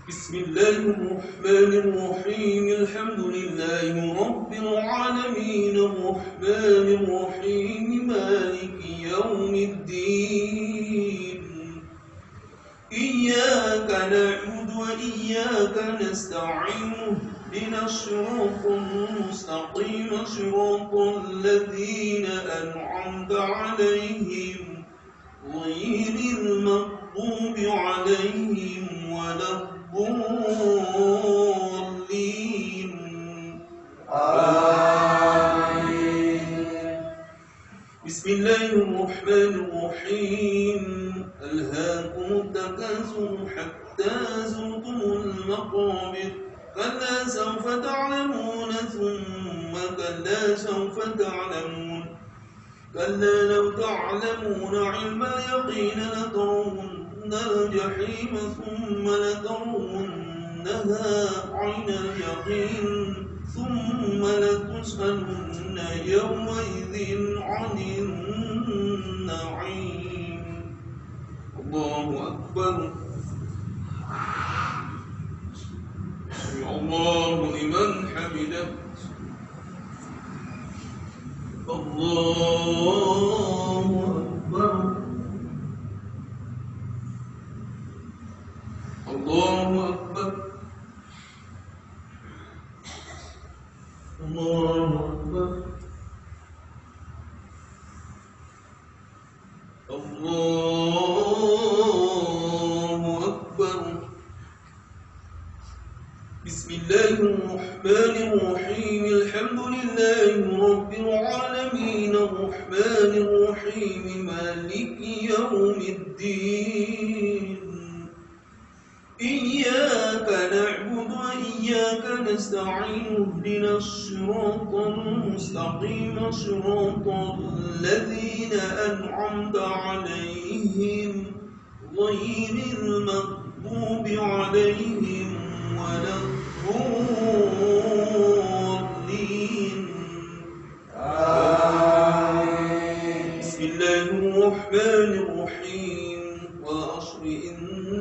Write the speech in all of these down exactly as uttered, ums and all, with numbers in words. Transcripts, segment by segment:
بسم الله الرحمن الرحيم الحمد لله رب العالمين الرحمن الرحيم مالك يوم الدين إياك نعبد وإياك نستعين اهدنا الصراط المستقيم صراط الذين أنعمت عليهم غير المغضوب عليهم ولا الضالين آمين. بسم الله الرحمن الرحيم ألهاكم التكاثر حتى زرتم المقابر كلا سوف تعلمون ثم كلا سوف تعلمون كلا لو تعلمون علم اليقين لترون الجحيم ثم لترونها عين اليقين ثم لتسألن يومئذ عن النعيم. الله أكبر. سمع الله لمن حمده. الله أكبر. الله أكبر. الله أكبر. الله أكبر. بسم الله الرحمن الرحيم الحمد لله رب العالمين الرحمن الرحيم مالك يوم الدين إياك نعبد وإياك نستعين اهدنا الصراط المستقيم صراط الذين أنعمت عليهم غير المغضوب عليهم ولا الضالين آمين. بسم الله الرحمن الرحيم والعصر إن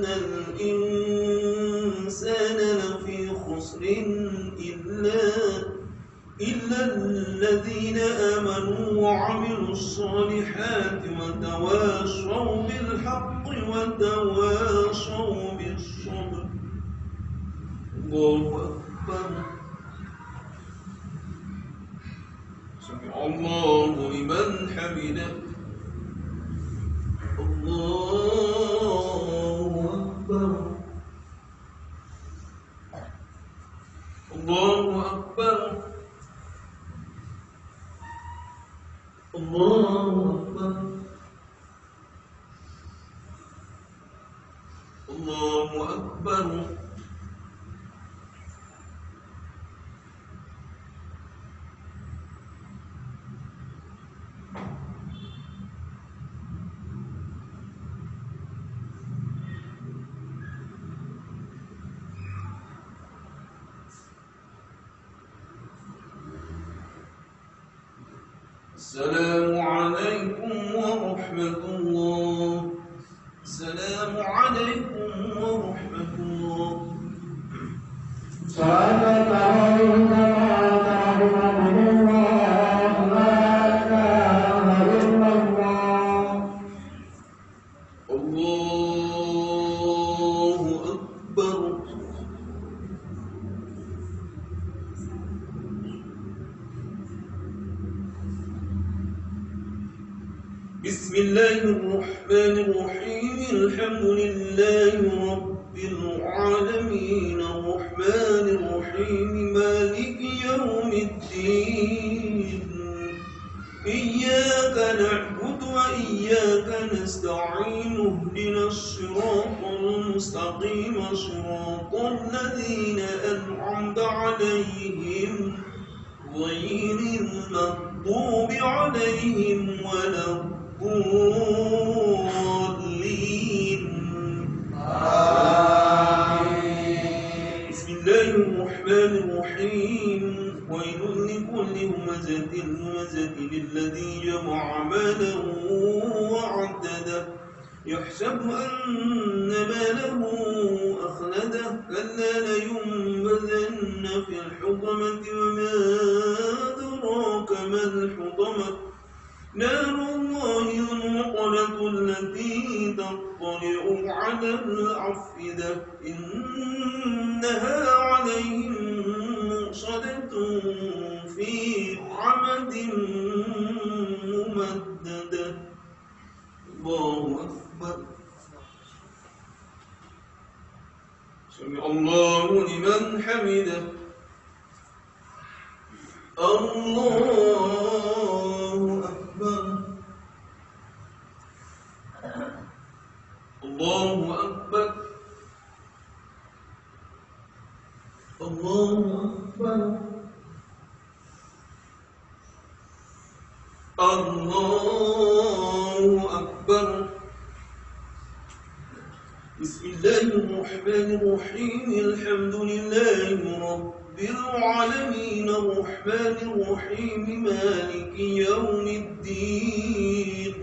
الإنسان لفي خسر إلا إلا الذين آمنوا وعملوا الصالحات وتواصوا بالحق وتواصوا بالصبر. الله أكبر. سمع الله لمن حمده. الله أكبر. الله أكبر. الله أكبر. الله أكبر. السلام عليكم ورحمة الله. السلام عليكم ورحمة الله. الله أكبر. بسم الله الرحمن الرحيم الحمد لله رب العالمين الرحمن الرحيم مالك يوم الدين إياك نعبد وإياك نستعين اهدنا الصراط المستقيم صراط الذين أنعمت عليهم غير المغضوب عليهم ولا الضالين آمين. بسم الله الرحمن الرحيم ويل لكل همزة لمزة الذي جمع ماله وعدده يحسب أن ماله أخلده كلا لينبذن في الحطمة وما أدراك ما الحطمة نار الله الموقدة التي تطلع على الأفئدة إنها عليهم مؤصدة في عمد ممددة. الله أكبر. سمع الله لمن حمده. الله أكبر. الله أكبر. الله أكبر. الله أكبر. بسم الله الرحمن الرحيم الحمد لله رب العالمين الرحمن الرحيم مالك يوم الدين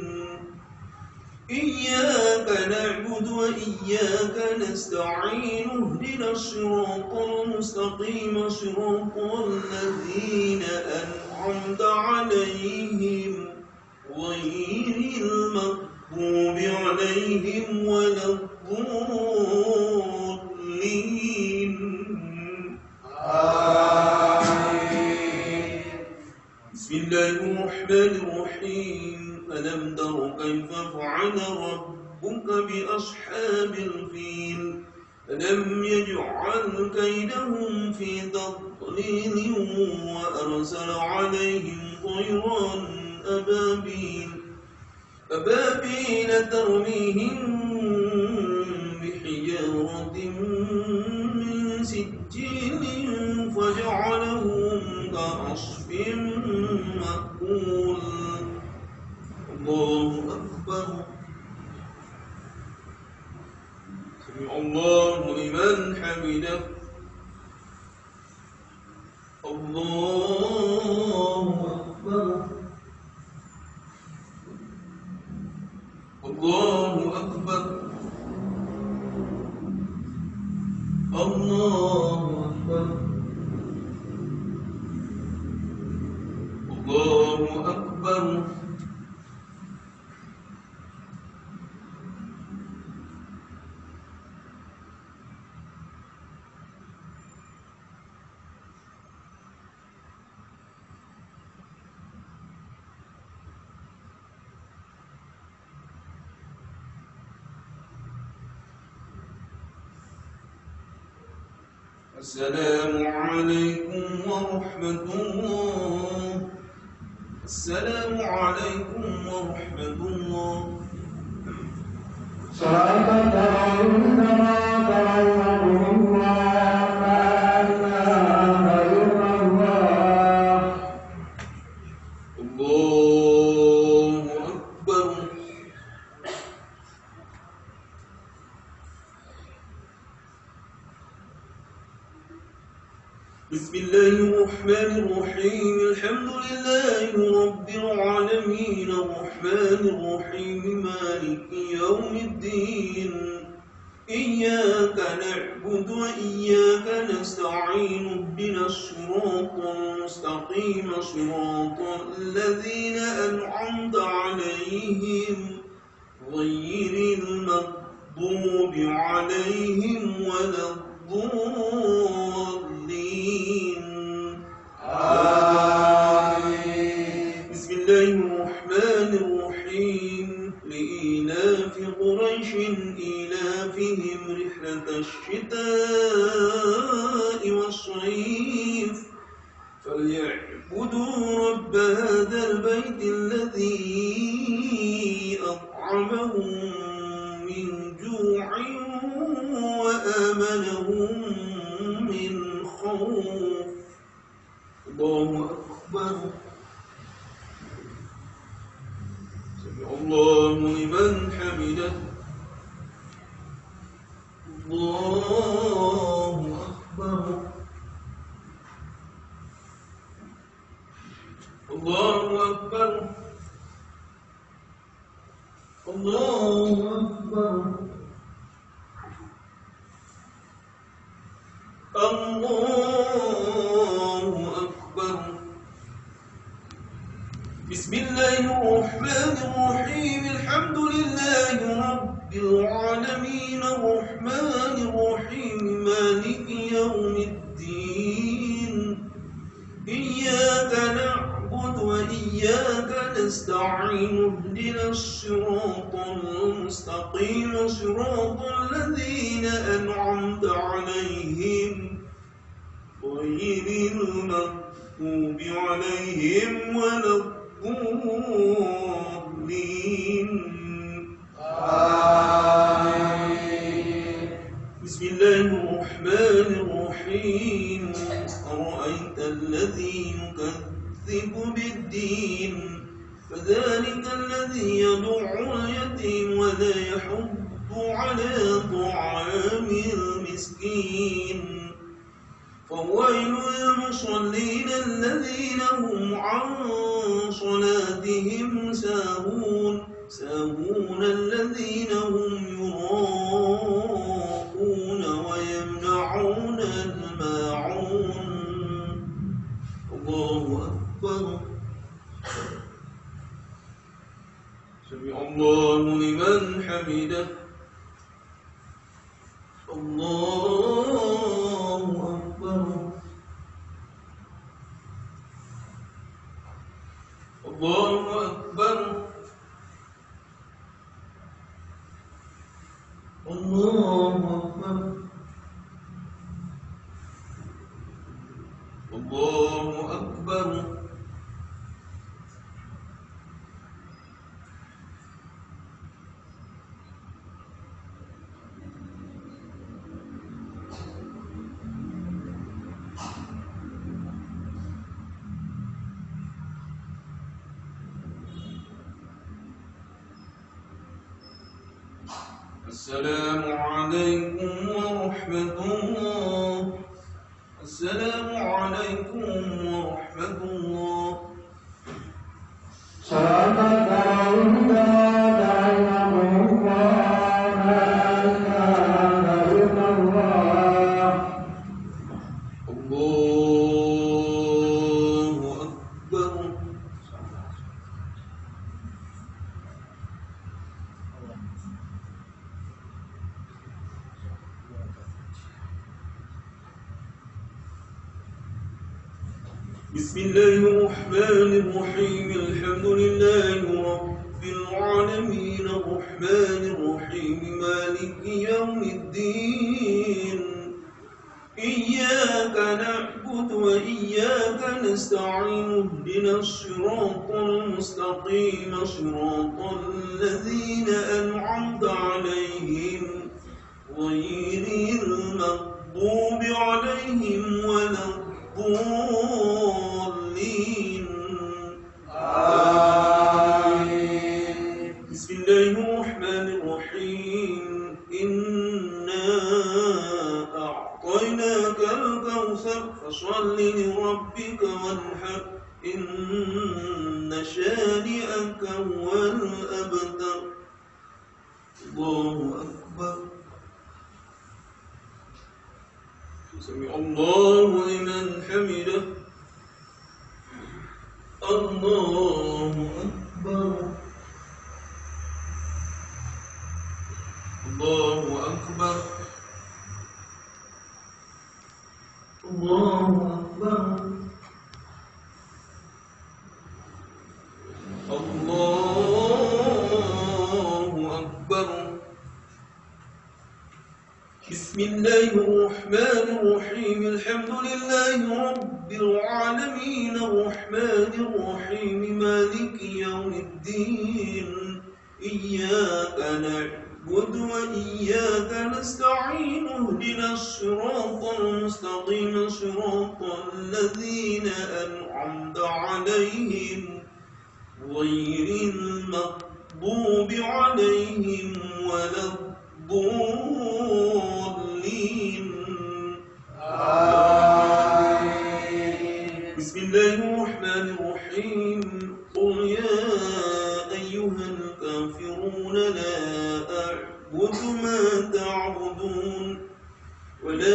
إياك نعبد وإياك نستعين اهدنا الصراط المستقيم صراط الذين أنعمت عليهم غير المغضوب عليهم ولا الضالين. آمين. بسم الله الرحمن الرحيم ألم تر كيف فعل ربك بأصحاب الفيل ألم يجعل كيدهم في تضليل وأرسل عليهم طيرا أبابيل أبابيل ترميهم بحجارة من سجيل فجعلهم كعصف مأكول. الله أكبر. سمع الله لمن حمده. الله أكبر. الله أكبر. الله أكبر. الله أكبر. السلام عليكم ورحمة الله. السلام عليكم ورحمة الله. صراط ترون ما ترون الله لا إله إلا الله. الله أكبر. بسم الله الرحمن الرحيم الحمد لله رب العالمين الرحمن الرحيم مالك يوم الدين إياك نعبد وإياك نستعين اهدنا الصراط المستقيم صراط الذين أنعمت عليهم غير المغضوب عليهم ولا الضالين. آمين. بسم الله الرحمن الرحيم لإيلاف قريش إيلافهم رحلة الشتاء والصيف فليعبدوا رب هذا البيت الذي أطعمهم من جوع وآمنهم من خوف. الله أكبر. سمع الله لمن حمده. الله أكبر. الله أكبر. الله أكبر. الله أكبر. بسم الله الرحمن الرحيم. الحمد لله رب العالمين الرحمن الرحيم مالك يوم الدين. إياك نعبد وإياك نستعين اهدنا الصراط المستقيم صراط الذين أنعمت عليهم غير المغضوب عليهم ولا الضالين. آمين. بسم الله الرحمن الرحيم. أرأيت الذي يكذب بالدين فذلك الذي يدع اليتيم ولا يحض على طعام المسكين. فويل للمصلين الذين هم عن صلاتهم ساهون ساهون الذين هم يراءون ويمنعون الماعون. الله أكبر. سمع الله لمن حمده. الله أكبر. الله أكبر. الله أكبر. الله أكبر. السلام عليكم ورحمة الله. السلام عليكم ورحمة الله. صدق الله تعلمه الله لا إله إلا الله. الله أكبر. بسم الله الرحمن الرحيم. الحمد لله رب العالمين الرحمن الرحيم مالك يوم الدين. إياك نعبد وإياك نستعين اهدنا الصراط المستقيم صراط الذين أنعمت عليهم غير المغضوب عليهم ولا الضالين. آمين. بسم الله الرحمن الرحيم. إنا أعطيناك الكوثر فصل لربك وانحر إن شانئك هو الأبتر. الله أكبر. سمع الله لمن حمده. الله أكبر. الله أكبر. الله أكبر. الله أكبر. بسم الله الرحمن الرحيم. الحمد لله رب العالمين الرحمن الرحيم مالك يوم الدين. إياك نعبد وإياك نستعين اهدنا الصراط المستقيم صراط الذين أنعمت عليهم غير المغضوب عليهم ولا الضالين. آمين. بسم الله الرحمن الرحيم. قل يا أيها الكافرون لا أعبد ما تعبدون ولا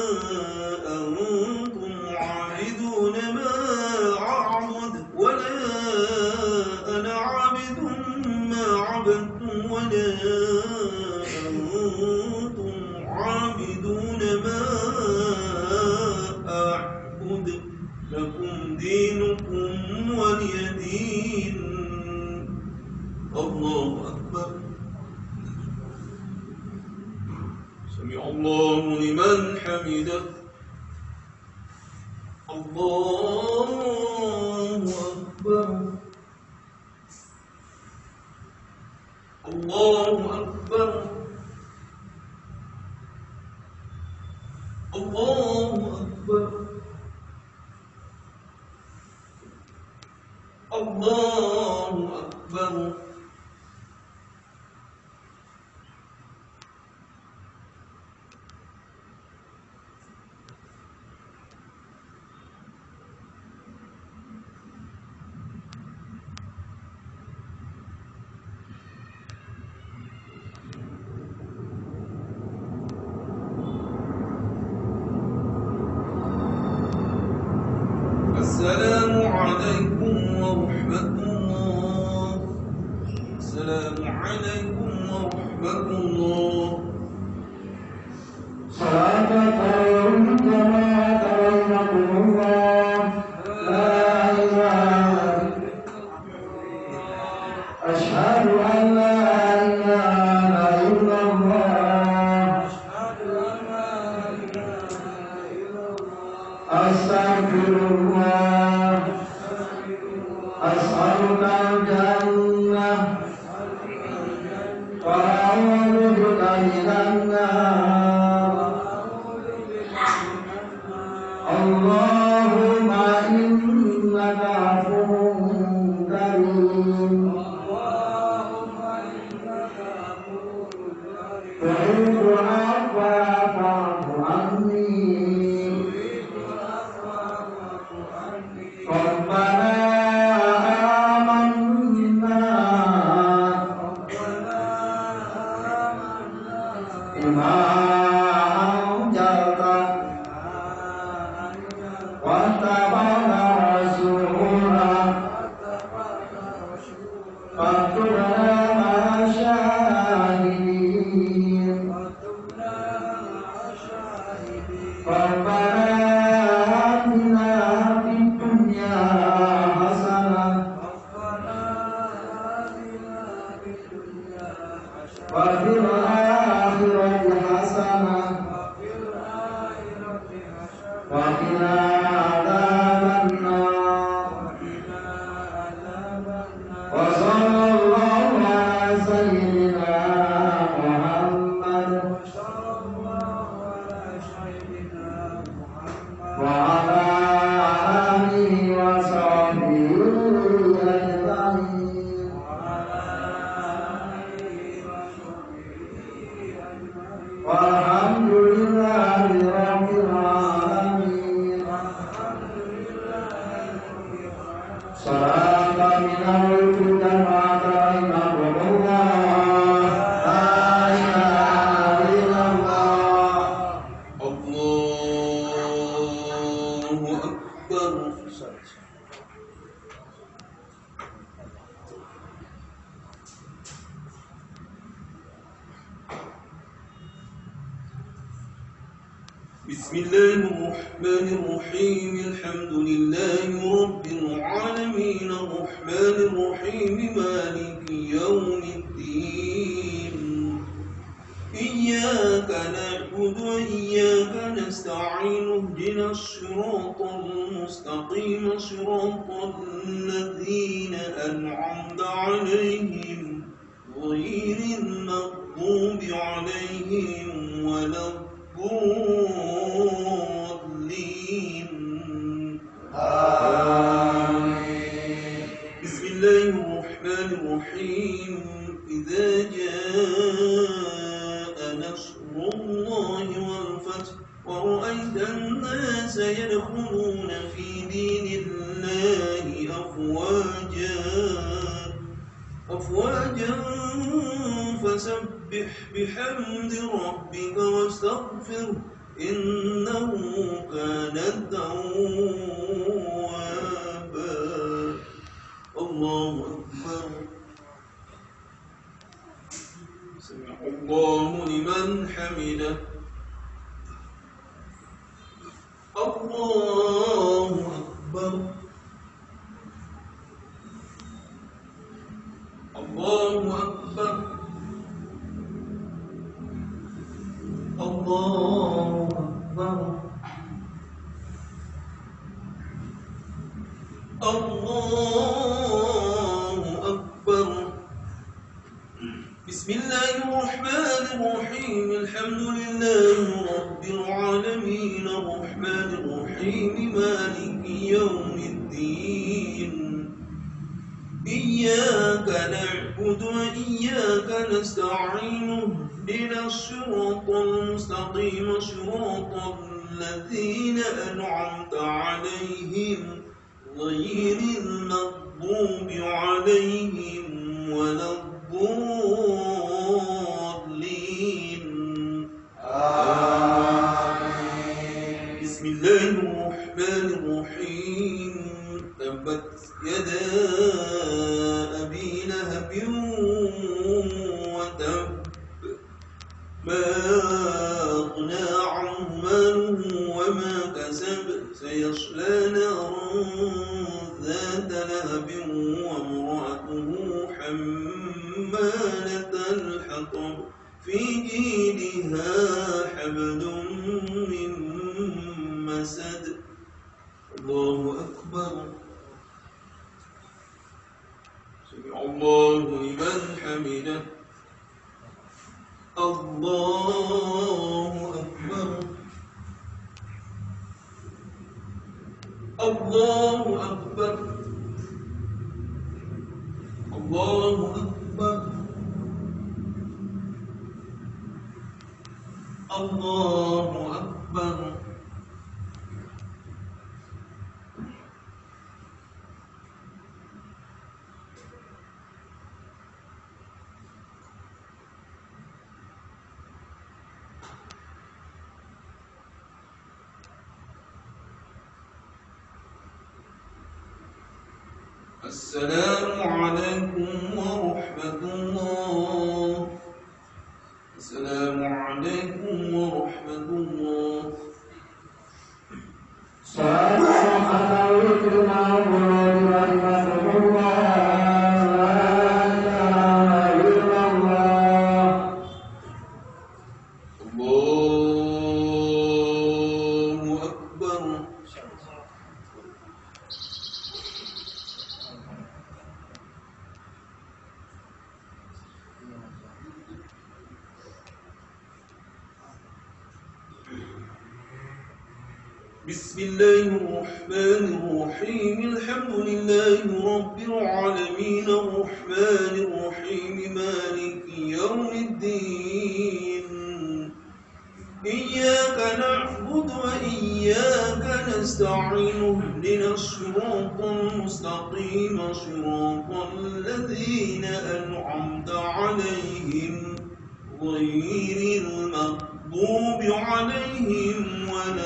أنتم عابدون ما أعبد ولا أنا عابد ما عبدتم ولا أنتم عابدون ما أعبد لكم دينكم ولي دين. الله أكبر. سمع الله لمن حمده. الله أكبر. الله أكبر. الله أكبر. الله أكبر. السلام عليكم ورحمة الله. السلام عليكم ورحمة الله. صلاة قوم جماعة رحمكم الله. لا إله أشهد أن لا إله إلا الله. أستغفر الله. أسألك الجنة وأعوذ بك من النار. اللهم إنك عفو كريم تحب العفو فاعف عني. ربنا آمنا بما أنزلت واتبعنا رسولا فاكتبنا مع الشاهدين. ربنا آتنا في الدنيا حسنة وفي الآخرة حسنة وقنا عذاب النار. وصلى الله على سيدنا محمد وعلى آله وصحبه أجمعين. والحمد لله رب العالمين. صلاة من الوجود ما رحمكم الله. لا إله إلا الله. الله أكبر. بسم الله الرحمن الرحيم. الحمد لله رب العالمين الرحمن الرحيم مالك يوم الدين. إياك نعبد وإياك نستعين. اهدنا الصراط المستقيم صراط الذين أنعمت عليهم غير المغضوب عليهم ولا الضالين. آمين. بسم الله الرحمن الرحيم. إذا جاء نصر الله والفتح ورأيت الناس يدخلون في دين الله أفواجا أفواجا فسبح بحمد ربك واستغفره إنه كان توابا. الله أكبر. سمع الله لمن حمده. الله أكبر. الله أكبر. الله أكبر. الله أكبر. بسم الله الرحمن الرحيم. الحمد لله رب العالمين الرحمن الرحيم مالك يوم الدين. إياك نعبد وإياك نستعين. اهدنا الصراط المستقيم صراط الذين أنعمت عليهم غير المغضوب عليهم ولا الضالين. آمين. بسم الله الرحمن الرحيم. تبت يدا أبي لهب وتب ما أغنى عنه ماله وما كسب سيصلى نارا ذات لهب وامرأته حمالة الحطب في جيدها حبل من مسد. الله أكبر. سمع الله لمن حمده. الله أكبر. الله أكبر. الله أكبر. الله أكبر. السلام عليكم ورحمة الله. السلام عليكم ورحمة الله. السلام عليكم ورحمة الله. بسم الله الرحمن الرحيم. الحمد لله رب العالمين الرحمن الرحيم مالك يوم الدين. إياك نعبد وإياك نستعين. اهدنا الصراط المستقيم صراط الذين أنعمت عليهم غير المغضوب عليهم ولا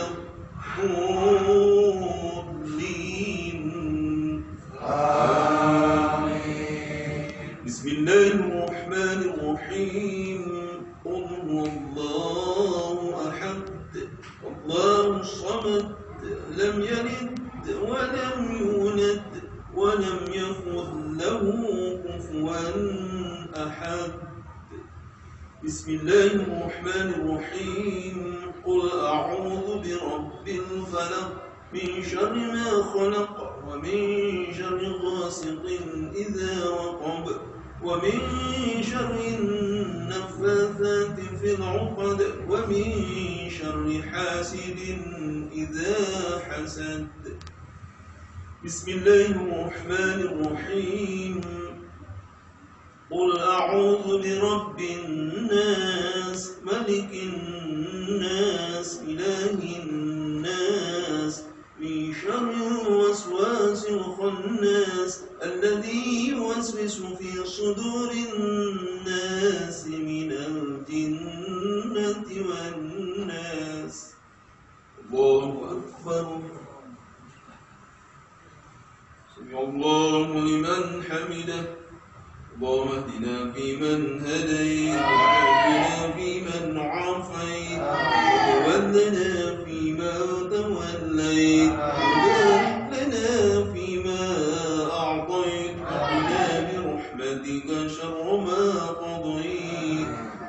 الضالين. آمين. بسم الله الرحمن الرحيم. قل هو الله أحد الله الصمد لم يلد ولم يولد ولم يكن له كفوا أحد. بسم الله الرحمن الرحيم. قل أعوذ برب الفلق من شر ما خلق ومن شر غاسق إذا وقب ومن شر النفاثات في العقد ومن شر حاسد إذا حسد. بسم الله الرحمن الرحيم. قل أعوذ برب الناس ملك الناس إله الناس من شر الوسواس الخناس الذي يوسوس في صدور الناس من الجنة والناس. الله أكبر. سمع الله لمن حمده. اللهم اهدنا فيمن هديت وعافنا فيمن عافيت وتولنا فيما توليت وبارك لنا فيما أعطيت وقنا برحمتك شر ما قضيت.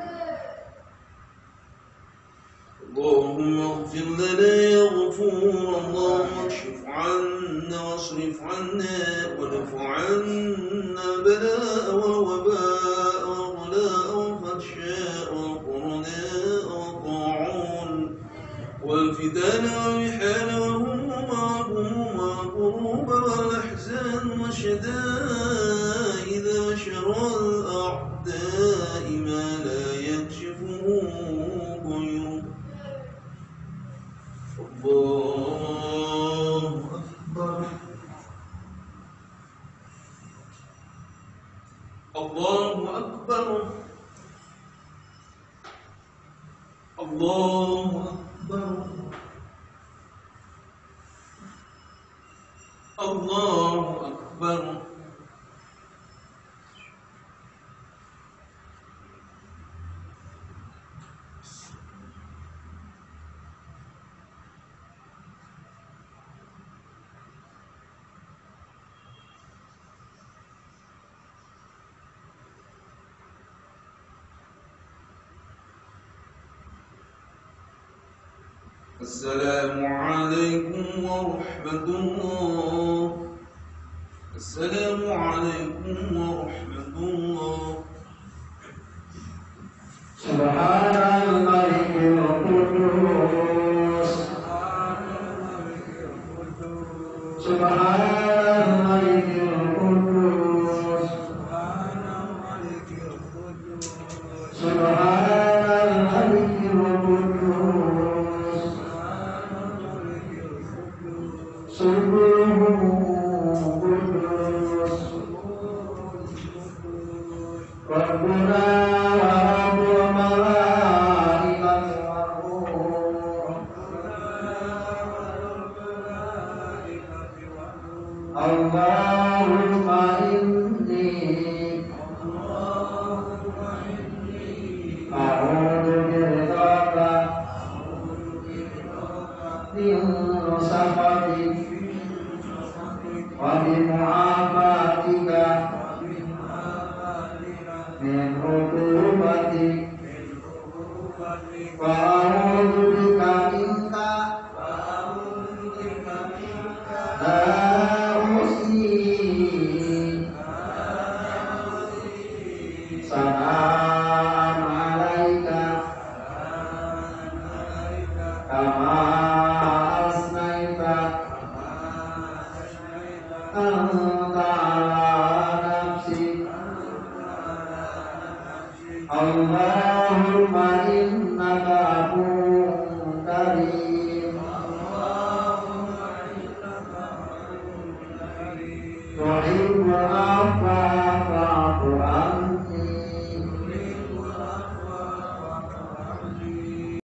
اللهم اغفر لنا يا غفور. اللهم اكشف عنا واصرف عنا ودفع عنا بلاء ووباء وغلاء وفحشاء وقرناء وطاعون والفتن والمحن وهموم وغموم وكروب والأحزان والشدائد وشر الأعداء ما لا يكشفه غيرك. الله أكبر. الله أكبر. الله أكبر. الله أكبر. السلام عليكم ورحمة الله. السلام عليكم ورحمة الله. سبحان الملك القدوس. سبحان الملك القدوس. سبحان الملك القدوس. سبحان قدوس ربنا ورب الملائكة والروح. اللهم إني أعوذ برضاك من سخطك وبمعافاتك من عقوبتك وأعوذ